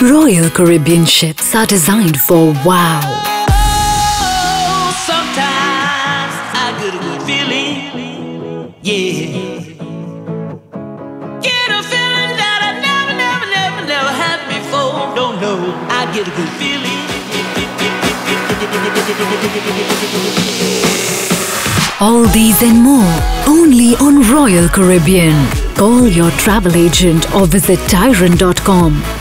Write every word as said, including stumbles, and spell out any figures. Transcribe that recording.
Royal Caribbean ships are designed for wow. Oh, sometimes I get a good feeling, yeah. Get a feeling that I never, never, never, never had before. Don't know, I get a good feeling. All these and more only on Royal Caribbean. Call your travel agent or visit T I R U N dot com.